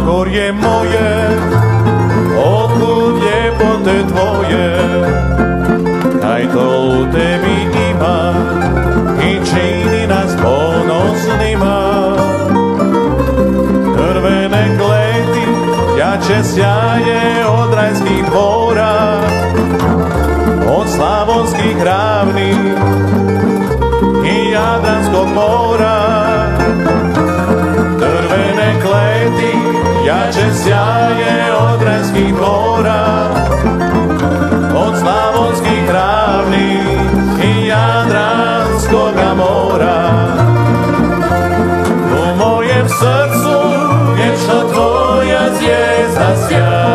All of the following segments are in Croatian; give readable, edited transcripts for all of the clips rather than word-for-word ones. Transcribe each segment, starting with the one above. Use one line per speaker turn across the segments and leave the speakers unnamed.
Zagorje moje, otkud ljepote tvoje, kaj to u tebi ima i čini nas ponosnima. Drvene kleti, jače sjaje od rajskih dvora, od slavonskih ravni i Jadranskog mora. Drvene kleti, jače sjaje od rajskih dvora, od slavonskih ravni i Jadranskoga mora. U mojem srcu vječno tvoja zvijezda sja,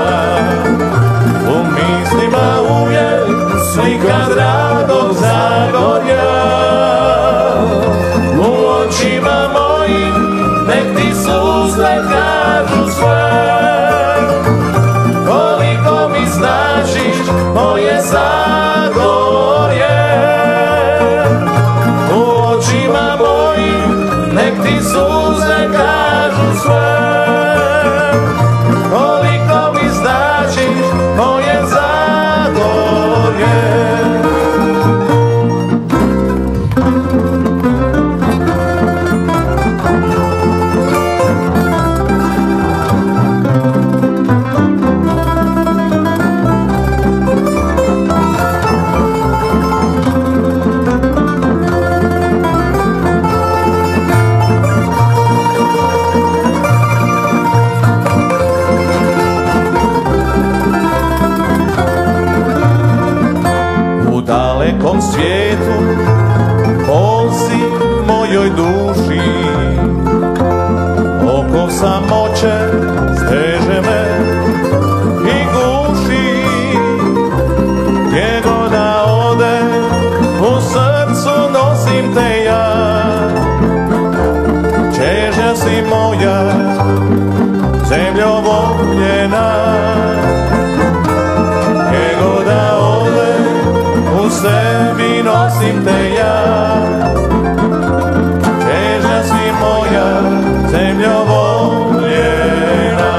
u mislima uvijek slika dragog Zagorja. U očima mojim nek ti suze kažu sve, koliko mi značiš moje Zagorje. U očima mojim nek ti suze kažu sve, koliko mi značiš moje Zagorje. U dalekom svijetu bol si mojoj duši, oko samoće steže me i guši. Gdje god da ode u srcu nosim te ja, čežnja si moja, zemljo voljena. Gdje god da ode u sebi nosim te ja, čežnja si moja, zemljo voljena.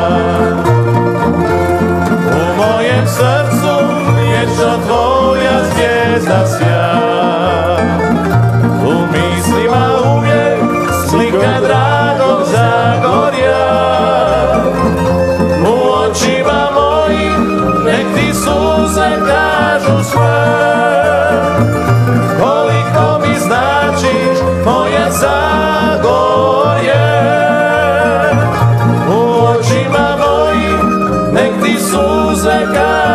U mojem srcu vječno tvoja zvijezda sja, u mislima uvijek slika dragog Zagorja. U očima mojim nek ti suze kažu sve, koliko mi značiš moje Zagorje. U očima mojim nek ti suze kažu